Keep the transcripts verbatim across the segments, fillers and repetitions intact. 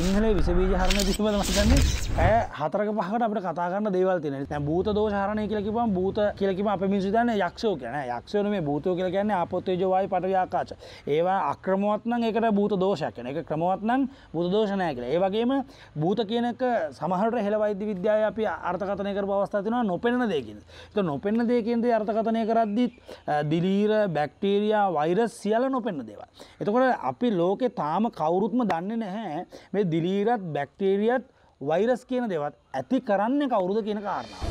සිංහලයේ විස බීජ හරණය පිළිබඳව මම හිතන්නේ ඇය හතරක පහකට අපිට කතා කරන්න දේවල් තියෙනවා. දැන් භූත දෝෂ හරණය කියලා කිව්වම භූත කියලා කිව්වම අපේ මිනිස්සු හිතන්නේ යක්ෂයෝ කියලා නෑ. යක්ෂයෝ නෙමෙයි භූතයෝ කියලා කියන්නේ ආපෝ තේජෝ වායු පඨවි ආකාශ. ඒවා අක්‍රමවත් නම් ඒකට භූත දෝෂයක් වෙනවා. ඒක ක්‍රමවත් නම් භූත දෝෂ නෑ කියලා. ඒ වගේම භූත කියන එක සමහරට හෙළ වෛද්‍ය විද්‍යාවේ අපි අර්ථකථනය කරපු අවස්ථා තියෙනවා නොපෙනෙන දේ කියන. ඒක නොපෙනෙන දේ කියන දේ අර්ථකථනය කරද්දි දිලීර, බැක්ටීරියා, වෛරස් සියල්ල නොපෙනෙන දේවල්. එතකොට අපි ලෝකේ තාම කවුරුත්ම දන්නේ නැහැ මේ දිලීරත්, බැක්ටීරියත්, වෛරස් කියන දේවත් ඇති කරන්නේ කවුරුද කියන කාරණාව.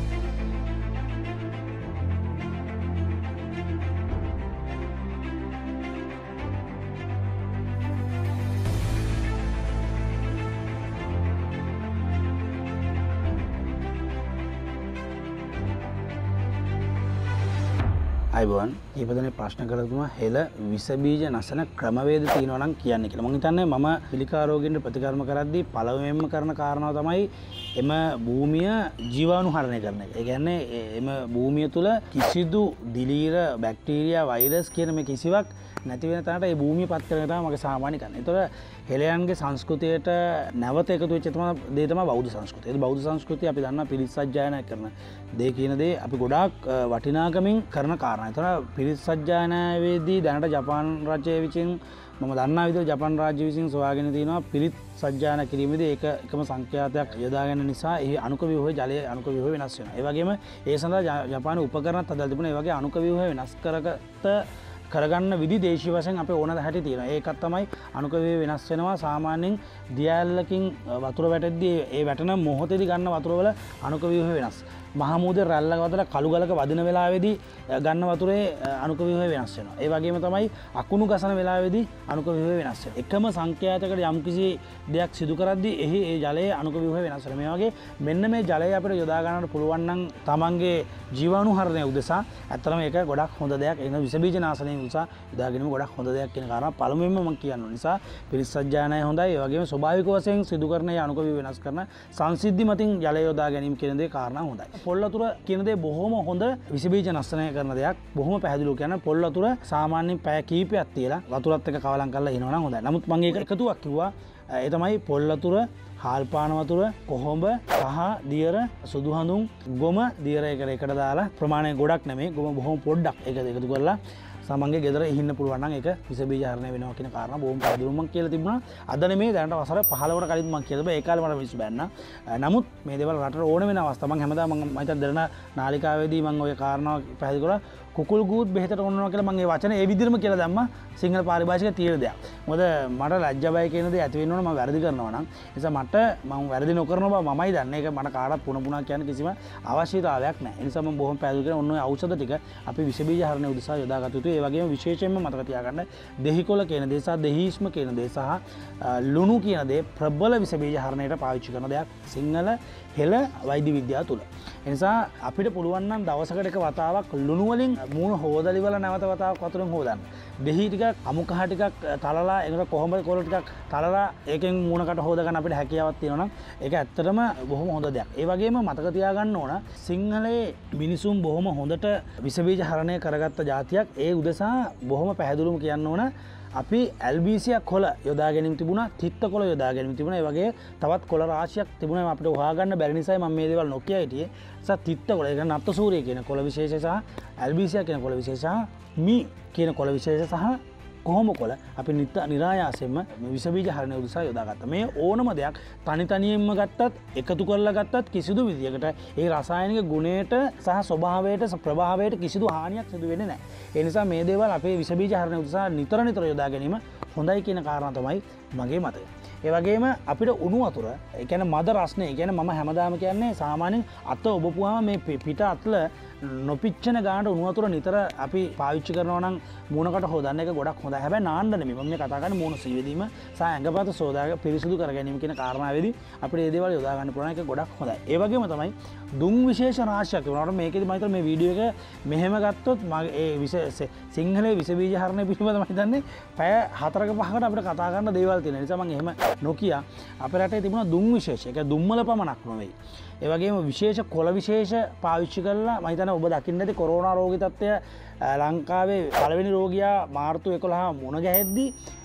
අයිබෝන් ඊපදනේ ප්‍රශ්න කරතුමා හෙළ විස බීජ නැසන ක්‍රමවේද තියෙනවා නම් කියන්න කියලා. මම හිතන්නේ මම පිළිකා රෝගීන්ට ප්‍රතිකර්ම කරද්දී පළවෙනිම කරන කාරණාව තමයි එම භූමිය ජීවාණුහරණය කරන එක. ඒ කියන්නේ එම භූමිය තුල කිසිදු දිලීර, බැක්ටීරියා, වෛරස් කියන මේ කිසිවක් නැති වෙන තැනට ඒ භූමිය පත් කරන එක තමයි මගේ සාමාන්‍ය කරන්නේ. ඒතකොට හෙළයන්ගේ සංස්කෘතියට නැවත එකතු වෙච්ච තමයි දේ තමයි බෞද්ධ සංස්කෘතිය. ඒ බෞද්ධ සංස්කෘතිය අපි දන්නා පිරිත් සජ්ජායනා කරන දේ කියන දේ අපි ගොඩාක් වටිනාකමින් කරන කාරණා. ඒතකොට පිරිත් සජ්ජායනාවේදී දැනට ජපාන් රජය විසින් මම දන්නා විදිහට ජපාන් රාජ්‍ය විසින් සොයාගෙන තියෙනවා පිරිත් සජ්ජායනා කිරීමේදී ඒක එකම සංඛ්‍යාතයක් යොදා ගන්න නිසා ඒ අණුක ව්‍යුහයේ ජලයේ අණුක ව්‍යුහය වෙනස් වෙනවා. ඒ වගේම ඒ සඳහා ජපානයේ උපකරණත් හදලා තිබුණා. ඒ වගේ අණුක ව්‍යුහය වෙනස් කරගත කරගන්න විදි දේශීය වශයෙන් අපේ ඕන හැටි තියෙනවා. ඒකත් තමයි අණුක ව්‍යුහය වෙනස් වෙනවා. සාමාන්‍යයෙන් දියැලකින් වතුර වැටෙද්දී ඒ වැටෙන මොහොතේදී ගන්න වතුර වල අණුක ව්‍යුහය වෙනස්. මහමුදේ රැල්ලක වදලා කළු ගලක වදින වෙලාවේදී ගන්න වතුරේ අණුක ව්‍යුහය වෙනස් වෙනවා. ඒ වගේම තමයි අකුණු ගසන වෙලාවේදී අණුක ව්‍යුහය වෙනස් වෙනවා. එකම සංඛ්‍යාතයකට යම්කිසි දෙයක් සිදු කරද්දී එහි ඒ ජලයේ අණුක ව්‍යුහය වෙනස් වෙනවා. මේ වගේ මෙන්න මේ ජලය අපිට යොදා ගන්නට පුළුවන් නම් තමන්ගේ ජීවාණුහරණය උදෙසා ඇත්තටම ඒක ගොඩක් හොඳ දෙයක්. ඒක විස බීජ නාශනයෙන් උදෙසා යොදා ගැනීම ගොඩක් හොඳ දෙයක් කියන කාරණා පළමුවෙන්ම මම කියන්න ඕන නිසා පිරිත් සජ්ජායනාය හොඳයි. ඒ වගේම ස්වභාවික වශයෙන් සිදු කරන ඒ අණුක ව්‍යුහය වෙනස් කරන සංසිද්ධි මතින් ජලය යොදා ගැනීම කියන දේ කාරණා හොඳයි. පොල් වතුර කියන දේ බොහොම හොඳ විස බීජ නශනය කරන දෙයක්. බොහොම පැහැදිලිව කියන පොල් වතුර සාමාන්‍යයෙන් පැය කීපයක් තියලා වතුරත් එක්ක කවලම් කරලා ඉනවනම් හොඳයි. නමුත් මම ඒක එකතුවක් කිව්වා. ඒ තමයි පොල් වතුර, හාල් පාන වතුර, කොහොඹ, කහ, දියර, සුදු හඳුන්, ගොම, දියර එකට එකට දාලා ප්‍රමාණය ගොඩක් නෙමෙයි. ගොම බොහොම පොඩ්ඩක් ඒක එකතු කරලා සමන්ගේ ගෙදර ඉන්න පුළුවන් නම් ඒක විස බීජ හරණය වෙනවා කියන කාරණා බොහොම පැහැදිලිව මම කියලා තිබුණා. අද නෙමෙයි දැනට වසර පහළොවට කලින් මම කියලා තිබ්බා. ඒ කාලේ මට මිනිස්සු බැන්නා. නමුත් මේ දේවල් රටට ඕන වෙන අවස්ථා මම හැමදාම මම මම හිතන දෙරණ නාලිකාවේදී මම ওই කාරණාව පැහැදිලි කරා. කුකුල් ගූත් බෙහෙතට ඕනනවා කියලා මම ඒ වචනේ ඒ විදිහටම කියලා දැම්මා. සිංහල පාරිභාෂික තියෙන දෙයක්. මොකද මට ලැජ්ජා බය කියන දේ ඇති වෙන්න ඕන මම වැරදි කරනවා නම්. ඒ නිසා මට මම වැරදි නොකරන බව මමයි දන්නේ. ඒක මට කාටවත් පුන පුනා කියන්න කිසිම අවශ්‍යතාවයක් නැහැ. ඒ නිසා මම බොහොම පැහැදිලි කරන ඔන්න ඔය ඖෂධ ටික අපි විස බීජ හරණය උදෙසා යොදාගත යුතුයි. ඒ වගේම විශේෂයෙන්ම මතක තියාගන්න දෙහිකොළ කියන දේ සහ දෙහිස්ම කියන දේ සහ ලුණු කියන දේ ප්‍රබල විස බීජ හරණයට පාවිච්චි කරන දෙයක් සිංහල හෙළ වෛද්‍ය විද්‍යාව තුළ. ඒ නිසා අපිට පුළුවන් නම් දවසකට එක වතාවක් ලුණු වලින් මූණ හොදලි වල නැවත වතාවක් වතුරෙන් හොදන්න. දෙහි ටිකක් අමු කහ ටිකක් තලලා ඒකට කොහොඹ කොළ ටිකක් තලලා ඒකෙන් මූණකට හොද ගන්න අපිට හැකියාවක් තියෙනවා නම් ඒක ඇත්තටම බොහොම හොඳ දෙයක්. ඒ වගේම මතක තියාගන්න ඕන සිංහලයේ මිනිසුන් බොහොම හොඳට විස බීජ හරණය කරගත්ත જાතියක්. ඒ උදෙසා බොහොම පැහැදිලිවම කියන්න ඕන අපි ඇල්බීසියා කොළ යොදා ගැනීම තිබුණා, තිත්ත කොළ යොදා ගැනීම තිබුණා. ඒ වගේ තවත් කොළ රාශියක් තිබුණා අපිට හොයාගන්න බැරි නිසා මම මේ දේවල් නොකිය හිටියේ. සහ තිත්ත කොළ, ඒ කියන්නේ නත්ත සූරිය කියන කොළ විශේෂය සහ ඇල්බීසියා කියන කොළ විශේෂය සහ මී කියන කොළ විශේෂය සහ කොහොම කොළ අපි නිත නිරායාසයෙන්ම විස බීජ හරණය උදෙසා යොදාගත්තා. මේ ඕනම දෙයක් තනි තනියෙන්ම ගත්තත් එකතු කරලා ගත්තත් කිසිදු විදියකට ඒ රසායනික ගුණයට සහ ස්වභාවයට ප්‍රභාවයට කිසිදු හානියක් සිදු වෙන්නේ නැහැ. ඒ නිසා මේ දේවල් අපේ විස බීජ හරණය උදෙසා නිතර නිතර යොදා ගැනීම හොඳයි කියන කාරණා තමයි මගේ මතය. ඒ වගේම අපිට උණු වතුර, ඒ කියන්නේ මද රස්නේ, ඒ කියන්නේ මම හැමදාම කියන්නේ සාමාන්‍යයෙන් අත ඔබපුවාම මේ පිට අතල නොපිච්චෙන ගානට උණු වතුර නිතර අපි පාවිච්චි කරනවා නම් මූණකට හොදන්න එක ගොඩක් හොඳයි. හැබැයි නාන්න නෙමෙයි. මම මේ කතා කරන්නේ මූණ සීවීම සහ ඇඟපත සෝදාගෙන පිරිසිදු කර ගැනීම කියන කාරණාවේදී අපිට මේ දේවල් යොදා ගන්න පුළුවන් එක ගොඩක් හොඳයි. ඒ වගේම තමයි දුම් විශේෂ රාශියක් වෙනකොට මේකෙදි මම හිතන්නේ මේ වීඩියෝ එක මෙහෙම ගත්තොත් මගේ ඒ විශේෂ සිංහලයේ විස බීජ හරණය පිළිබඳව මම හිතන්නේ පැය හතරක පහකට අපිට කතා කරන්න දේවල් තියෙන නිසා මම එහෙම නොකිය අපේ රටේ තිබුණා දුම් විශේෂ. ඒක දුම්වල පමණක් නෙවෙයි. ඒ වගේම විශේෂ කොළ විශේෂ පාවිච්චි කරලා මම හිතන්නේ ඔබ දකින්න ඇති කොරෝනා රෝගී තත්ත්වය ලංකාවේ පළවෙනි රෝගියා මාර්තු එකොළහ මුණ ගැහෙද්දී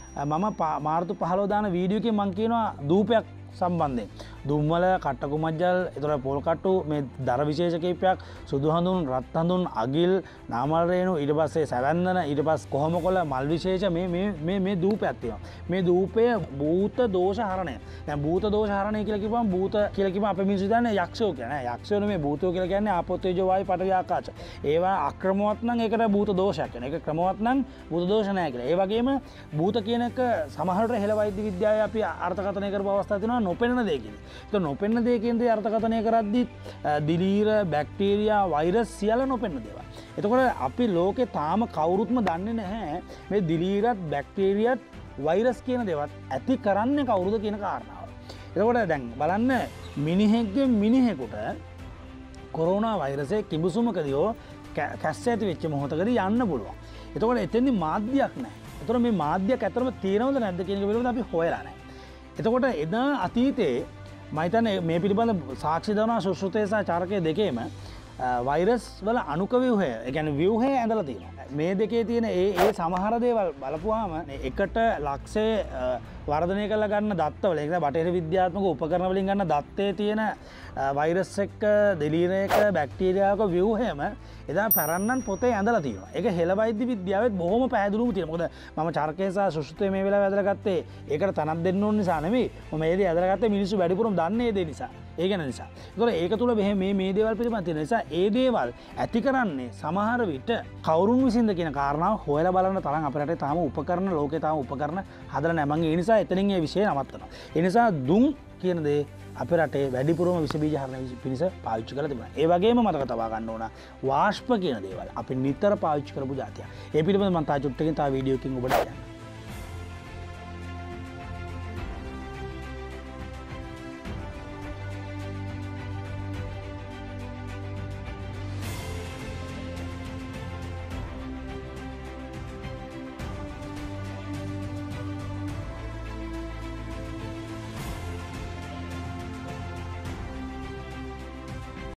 මම මාර්තු පහළොව දාන වීඩියෝ එකේ මම කියනවා දූපයක් සම්බන්ධයෙන් දුම්වල කට්ටකු මජ්ජල් එතකොට පොල් කට්ටු මේ දර විශේෂ කීපයක් සුදු හඳුන් රත් හඳුන් අගිල් නාමල් රේණු ඊට පස්සේ සැවැන්දන ඊට පස්සේ කොහොමකොළ මල් විශේෂ මේ මේ මේ මේ දූපයක් තියෙනවා මේ දූපය භූත දෝෂ හරණය දැන් භූත දෝෂ හරණය කියලා කිව්වම භූත කියලා කිව්වම අපේ මිනිස්සු දන්නේ යක්ෂයෝ කියලා නෑ යක්ෂයෝ නෙමෙයි භූතයෝ කියලා කියන්නේ ආපෝ තේජෝ වායු පඨවි ආකාශ ඒවා අක්‍රමවත් නම් ඒකට භූත දෝෂයක් කියන එක ක්‍රමවත් නම් භූත දෝෂ නෑ කියලා ඒ වගේම භූත කියන එක සමහරට හෙළ වෛද්‍ය විද්‍යාවේ අපි අර්ථකථනය කරපු අවස්ථා තියෙනවා නොපෙනෙන දේ කියලා. ඒක නොපෙනෙන දේ කියන දේ අර්ථකථනය කරද්දී දිලීර, බැක්ටීරියා, වෛරස් සියල්ල නොපෙනෙන දේවල්. එතකොට අපි ලෝකේ තාම කවුරුත්ම දන්නේ නැහැ මේ දිලීරත්, බැක්ටීරියත්, වෛරස් කියන දේවත් ඇති කරන්නේ කවුරුද කියන කාරණාව. එතකොට දැන් බලන්න මිනිහෙක්ගෙන් මිනිහෙකුට කොරෝනා වෛරසයේ කිඹුසුමකදී හෝ කැස්ස ඇති වෙච්ච මොහොතකදී යන්න පුළුවන්. එතකොට එතෙන්දි මාධ්‍යයක් නැහැ. එතකොට මේ මාධ්‍යයක් ඇත්තටම තියෙනවද නැද්ද කියන එක පිළිබඳව අපි හොයලා නැහැ. එතකොට එදා අතීතයේ මම හිතන්නේ මේ පිළිබඳ සාක්ෂි දවනා සුශ්‍රුතේ සහ චාරකයේ දෙකේම වෛරස් වල අණුක ව්‍යුහය, ඒ කියන්නේ ව්‍යුහය ඇඳලා තියෙනවා. මේ දෙකේ තියෙන ඒ ඒ සමහර දේවල් බලපුවාම එකට ලක්ෂයේ වර්ධනය කරලා ගන්න දත්තවල, ඒ කියන්නේ බටහිර විද්‍යාත්මක උපකරණ වලින් ගන්න දත්තේ තියෙන වෛරස් එක්ක, දෙලීරයක, බැක්ටීරියාවක ව්‍යුහයම එදා පැරන්නන් පොතේ ඇඳලා තියෙනවා. ඒක හෙළ වෛද්‍ය විද්‍යාවෙත් බොහොම පැහැදිලිවම තියෙනවා. මොකද මම චාරකයේ සහ සුශ්‍රුතේ මේ වෙලාවේ ඇදලා ගත්තේ ඒකට තනක් දෙන්න ඕන නිසා නෙමෙයි. මම මේ දේ ඇදලා ගත්තේ මිනිස්සු වැඩිපුරම දන්නේ ඒ දේ නිසා. ඒ ගැන නිසා. ඒතකොට ඒක තුල මේ මේ දේවල් පිළිබඳ තියෙන නිසා ඒ දේවල් ඇති කරන්නේ සමහර විට කවුරුන් විසින්ද කියන කාරණාව හොයලා බලන්න තරම් අපේ රටේ තාම උපකරණ ලෝකේ තාම උපකරණ හදලා නැහැ. මම ඒ නිසා එතනින් මේ විෂය නවත්තනවා. ඒ නිසා දුම් කියන දේ අපේ රටේ වැඩිපුරම විස බීජ හරණ පිණිස පාවිච්චි කරලා තිබුණා. ඒ වගේම මතක තබා ගන්න ඕන වාෂ්ප කියන දේවල් අපි නිතර පාවිච්චි කරපු જાතියක්. ඒ පිළිබඳව මම තා චුට්ටකින් තා වීඩියෝ එකකින් ඔබට කියන්නම්.